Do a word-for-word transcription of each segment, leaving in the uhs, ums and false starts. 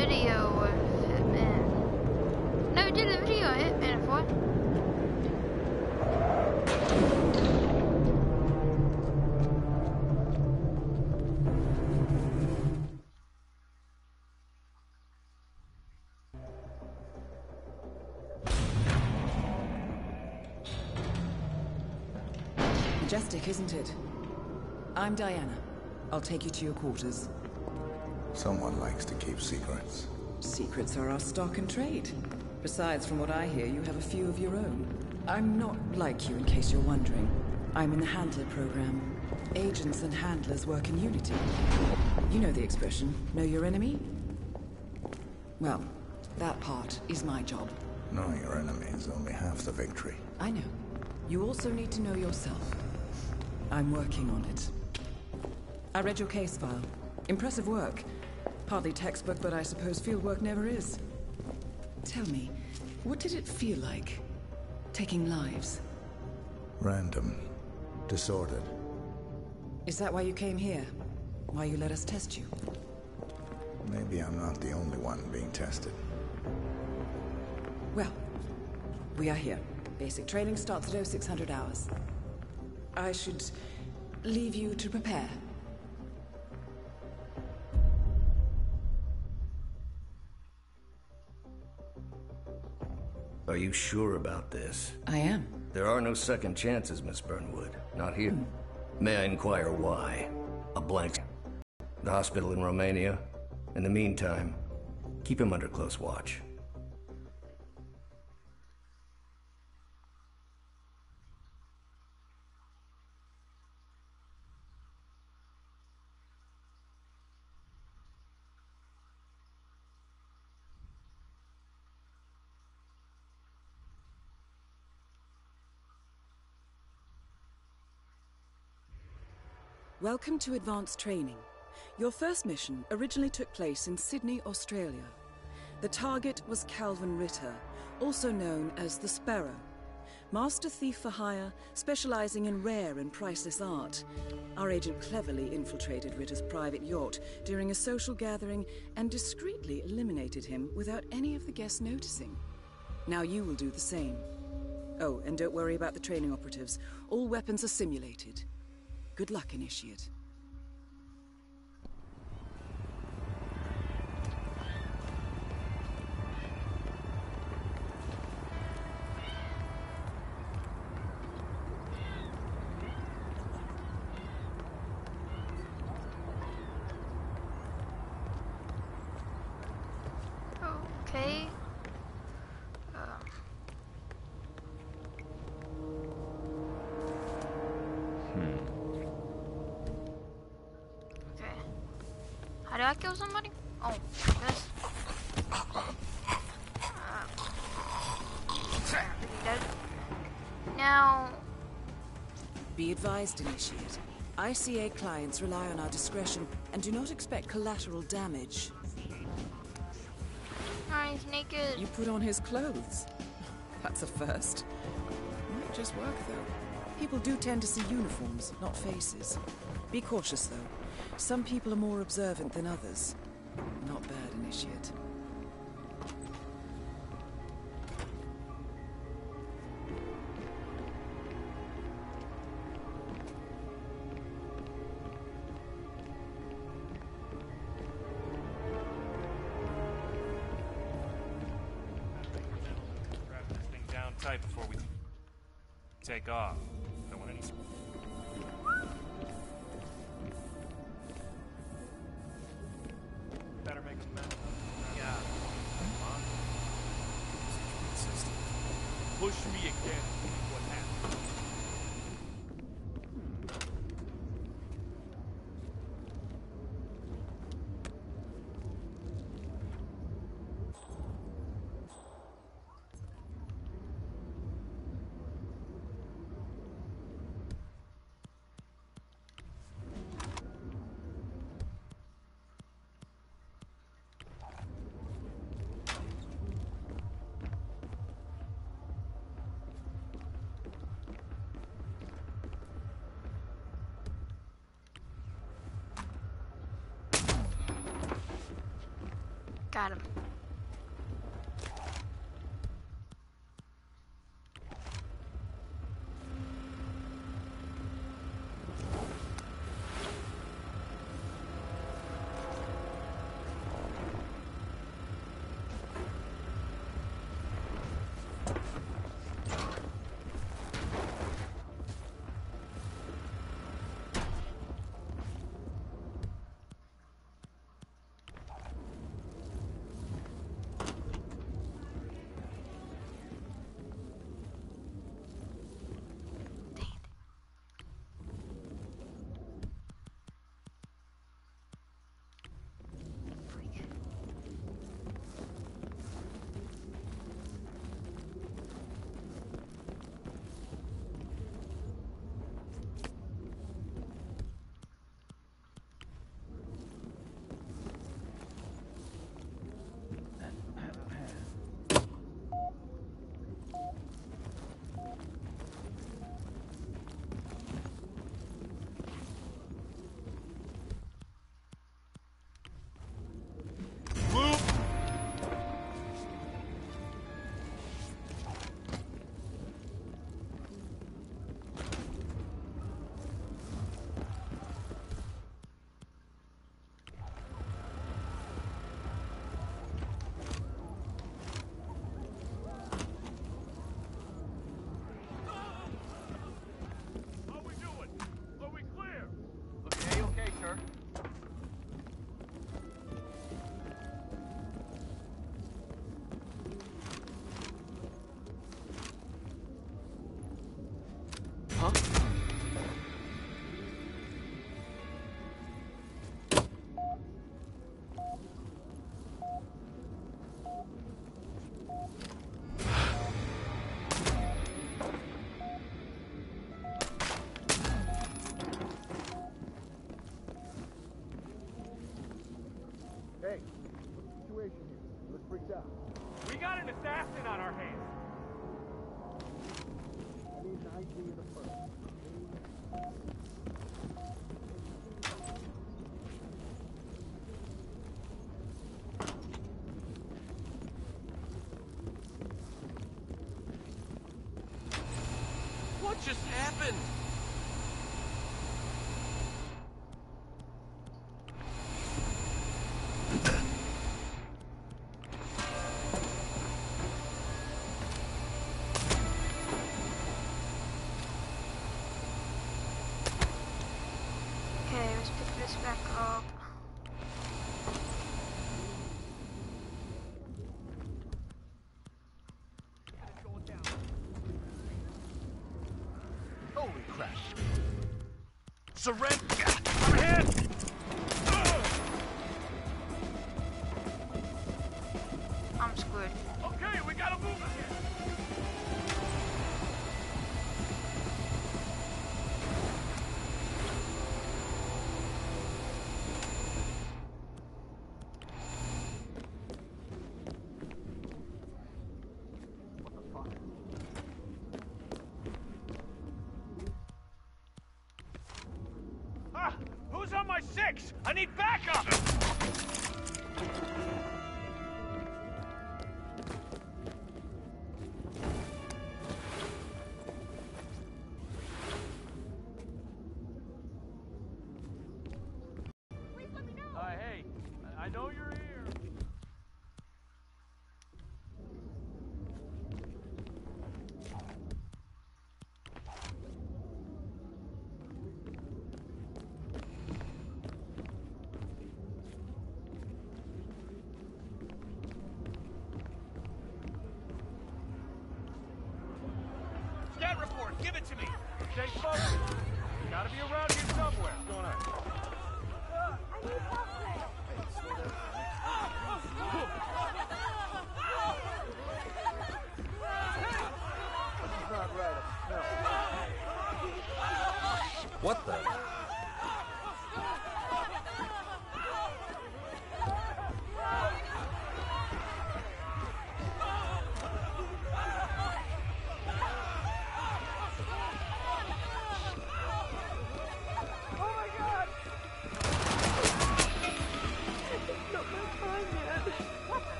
video of Hitman. Never did a video of Hitman before. Majestic, isn't it? I'm Diana. I'll take you to your quarters. Someone likes to keep secrets. Secrets are our stock and trade. Besides, from what I hear, you have a few of your own. I'm not like you, in case you're wondering. I'm in the Handler program. Agents and handlers work in unity. You know the expression, know your enemy? Well, that part is my job. Knowing your enemy is only half the victory. I know. You also need to know yourself. I'm working on it. I read your case file. Impressive work. Hardly textbook, but I suppose field work never is. Tell me, what did it feel like, taking lives? Random. Disordered. Is that why you came here? Why you let us test you? Maybe I'm not the only one being tested. Well, we are here. Basic training starts at oh six hundred hours. I should leave you to prepare. Are you sure about this? I am. There are no second chances, Miss Burnwood. Not here. May I inquire why? A blank. The hospital in Romania. In the meantime, keep him under close watch. Welcome to Advanced Training. Your first mission originally took place in Sydney, Australia. The target was Calvin Ritter, also known as the Sparrow. Master thief for hire, specializing in rare and priceless art. Our agent cleverly infiltrated Ritter's private yacht during a social gathering and discreetly eliminated him without any of the guests noticing. Now you will do the same. Oh, and don't worry about the training operatives. All weapons are simulated. Good luck, Initiate. Okay. How do I kill somebody? Oh, this. Uh, now. Be advised, Initiate. I C A clients rely on our discretion and do not expect collateral damage. Oh, he's naked. You put on his clothes. That's a first. Might just work, though. People do tend to see uniforms, not faces. Be cautious, though. Some people are more observant than others. Not bad, Initiate. Wrap this thing down tight before we take off. Don't want any... Better make a mess. Yeah. Come on. Consistent. Push me again. What happened? Got him. We got an assassin on our hands. I need an I D of the first. What just happened? Okay, let's pick this back up. Holy crap. Surrender! I'm hit! I'm screwed. Okay, we gotta move again! Ah! Who's on my six? I need backup! Uh, hey, I know you're here. Stat report, give it to me. Stay focused. Gotta be around here somewhere. What's going on? What the?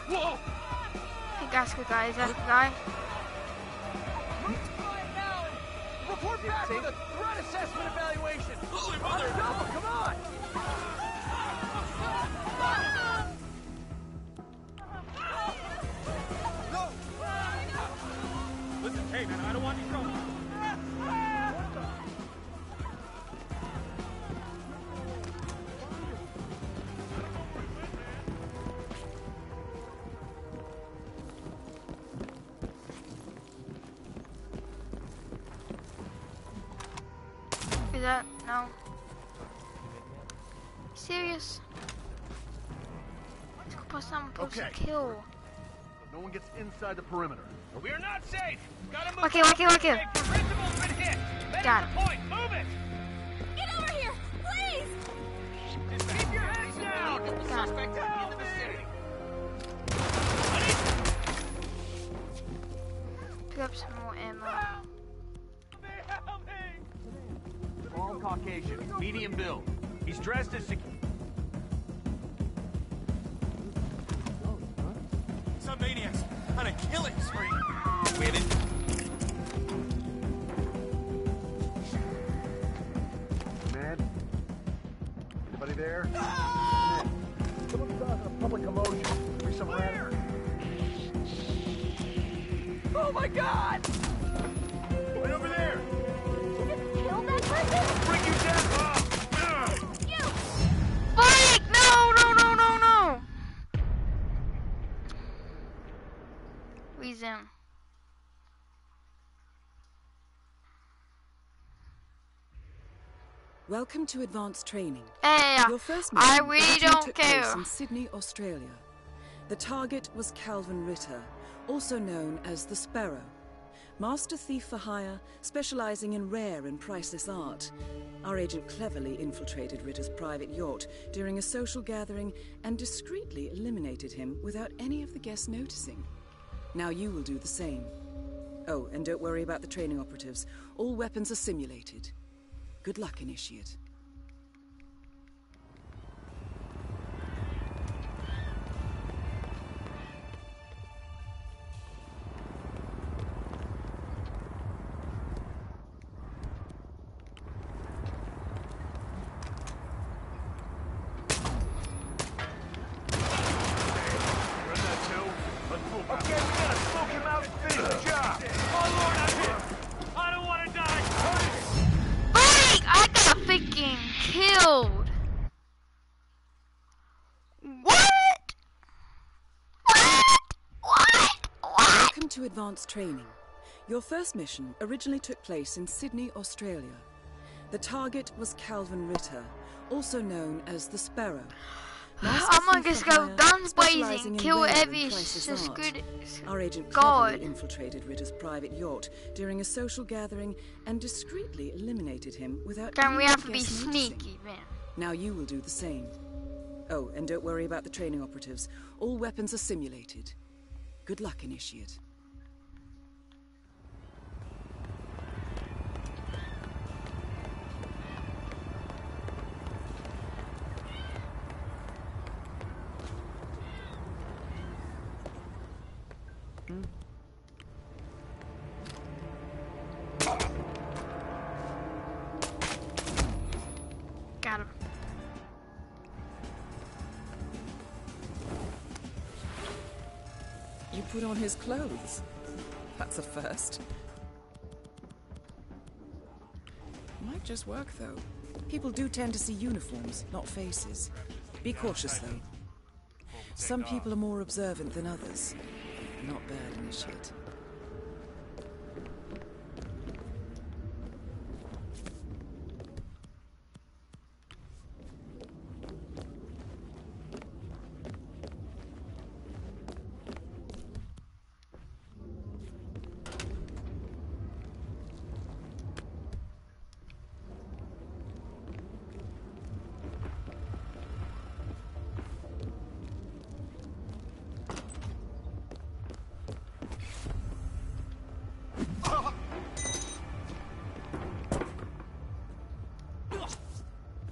Whoa! I think that's the guy. Is that the guy? Report back with a threat assessment evaluation. Holy mother! Go, come on! No! Listen, hey man, I don't want any trouble. Is that no? Serious? Let's go put some post Okay. kill. No one gets inside the perimeter. We are not safe. Gotta move. Okay, okay, okay. Principal's been hit. Medic Got it. point. Move it. Get over here, please! Just keep your heads down. Get the Got it. suspect out of the vicinity. Pick up some more ammo. Help me! All Caucasian, medium build. He's dressed as security. Some maniacs on a killing spree. Wait it. Man? Anybody there? Someone's causing a public commotion. Be some random. Oh my God! Right over there! Did you just kill that person? Bring you down! Ah! You! Mike! No, no, no, no, no! Resume. Welcome to advanced training. Hey, Your first I mission really originally don't took care. place in Sydney, Australia. The target was Calvin Ritter, also known as the Sparrow. Master thief for hire, specializing in rare and priceless art. Our agent cleverly infiltrated Ritter's private yacht during a social gathering and discreetly eliminated him without any of the guests noticing. Now you will do the same. Oh, and don't worry about the training operatives. All weapons are simulated. Good luck, Initiate. Okay, we gotta smoke him out and finish the job. Oh Lord, I'm hit. I don't want to die. Mike! I got freaking killed! What? What? What? What? Welcome to advanced training. Your first mission originally took place in Sydney, Australia. The target was Calvin Ritter, also known as the Sparrow. Master I'm gonna thief just for go hire, guns specializing blazing, in kill rare and every priceless just art. good Our agent God. cleverly infiltrated Ritter's private yacht during a social gathering and discreetly eliminated him without Then any we of have the to be guests noticing. sneaky, man. Now you will do the same. Oh, and don't worry about the training operatives. All weapons are simulated. Good luck, Initiate. Got him. You put on his clothes. That's a first. Might just work, though. People do tend to see uniforms, not faces. Be cautious, though. Some people are more observant than others. Not bad, Initiate.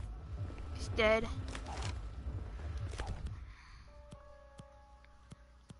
He's dead.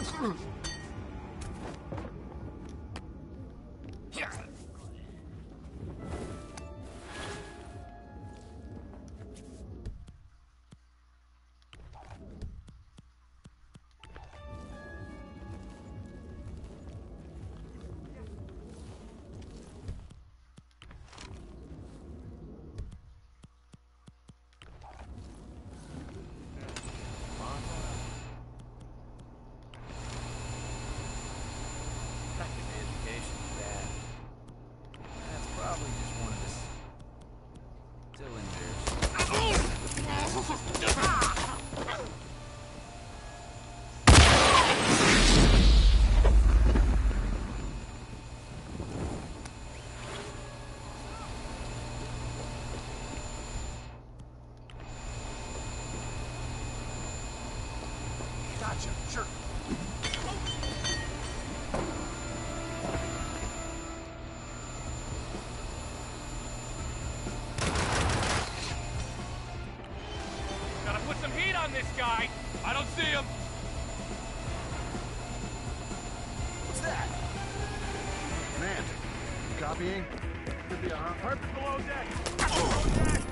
Gotcha, sure. Gotta put some heat on this guy. I don't see him. What's that? Command. Copying. Could be a harp. Harp's below deck. Below deck.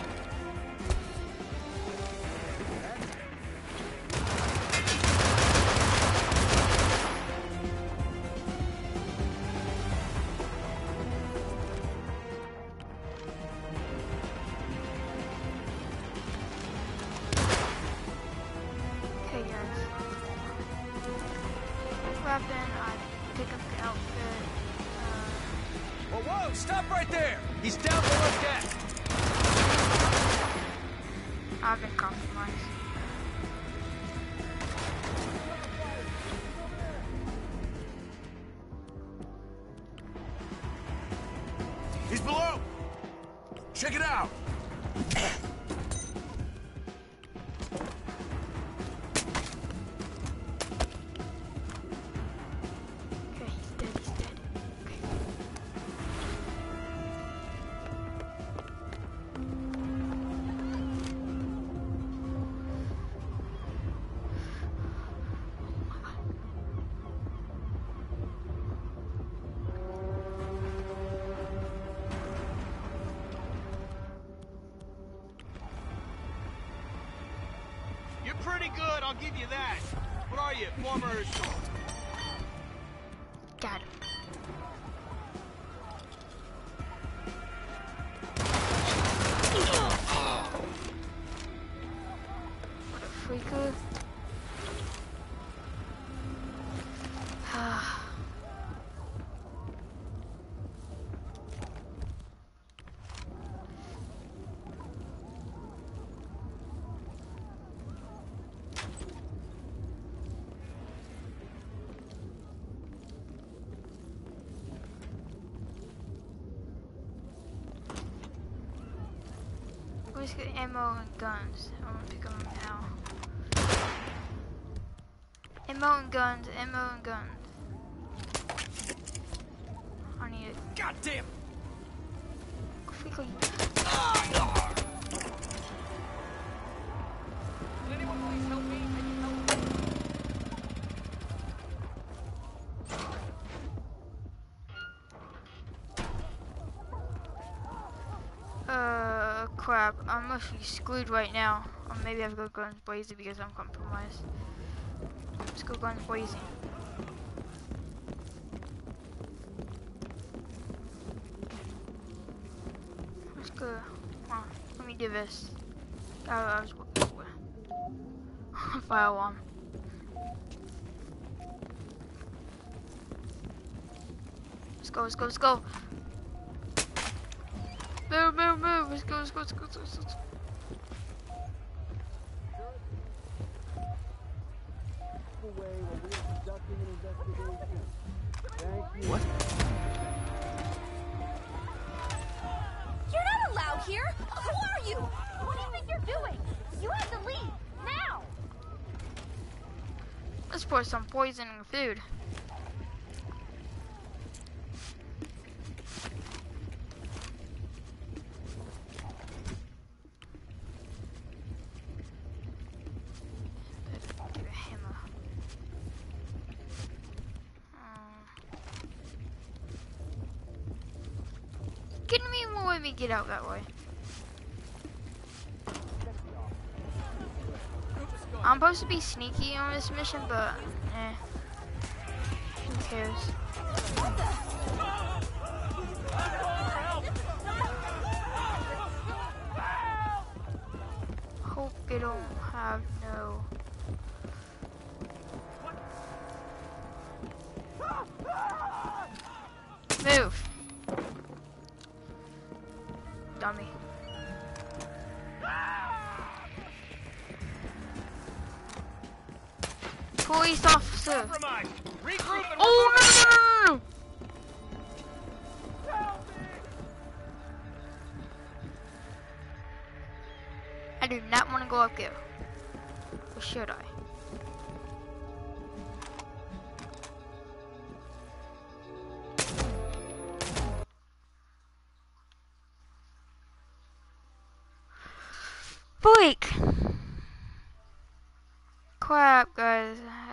Okay, guys. Weapon, I pick up the outfit. Uh, Whoa, whoa, stop right there! He's down below deck! I've been compromised. He's below! Check it out! Okay, he's dead, he's dead. Okay. You're pretty good, I'll give you that. What are you, former... Got him. What a freaker. Let's get ammo and guns. I'm gonna pick them up now. Ammo and guns, ammo and guns. I need it. God damn! Quickly. Can anyone please help me? I need help. Uh, crap. I'm mostly screwed right now. Or maybe I've got guns blazing because I'm compromised. Let's go guns blazing. Let's go. Come on, let me do this. Oh, I was fire alarm. Let's go, let's go, let's go. Move, move, move. Let's go, let's go, let's go, let's go. Let's go. Away while we are conducting an investigation. Thank you. What? You're not allowed here! Who are you? What do you think you're doing? You have to leave, now! Let's pour some poison in the food. kidding me? Won't let me get out that way. I'm supposed to be sneaky on this mission, but eh. Who cares? Hope they don't have no. Move. Dummy. Police officer. Regroup and Oh no, no, no, no, no. I do not want to go up there. Or should I?